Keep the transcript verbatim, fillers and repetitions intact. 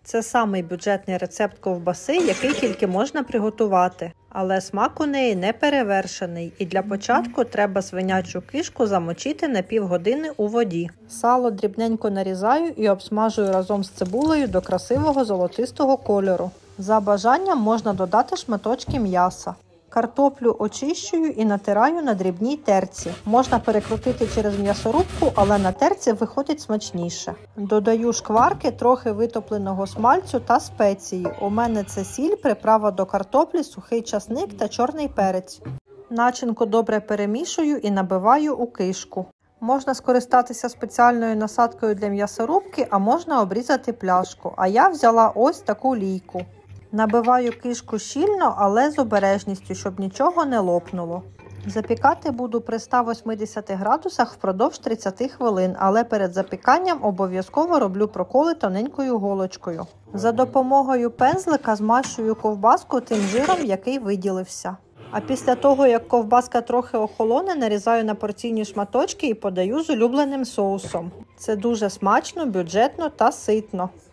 Це самий бюджетний рецепт ковбаси, який тільки можна приготувати. Але смак у неї не перевершений, і для початку треба свинячу кишку замочити на півгодини у воді. Сало дрібненько нарізаю і обсмажую разом з цибулею до красивого золотистого кольору. За бажанням можна додати шматочки м'яса. Картоплю очищую і натираю на дрібній терці. Можна перекрутити через м'ясорубку, але на терці виходить смачніше. Додаю шкварки, трохи витопленого смальцю та спеції. У мене це сіль, приправа до картоплі, сухий часник та чорний перець. Начинку добре перемішую і набиваю у кишку. Можна скористатися спеціальною насадкою для м'ясорубки, а можна обрізати пляшку. А я взяла ось таку лійку. Набиваю кишку щільно, але з обережністю, щоб нічого не лопнуло. Запікати буду при ста восьмидесяти градусах впродовж тридцяти хвилин, але перед запіканням обов'язково роблю проколи тоненькою голочкою. За допомогою пензлика змащую ковбаску тим жиром, який виділився. А після того, як ковбаска трохи охолоне, нарізаю на порційні шматочки і подаю з улюбленим соусом. Це дуже смачно, бюджетно та ситно.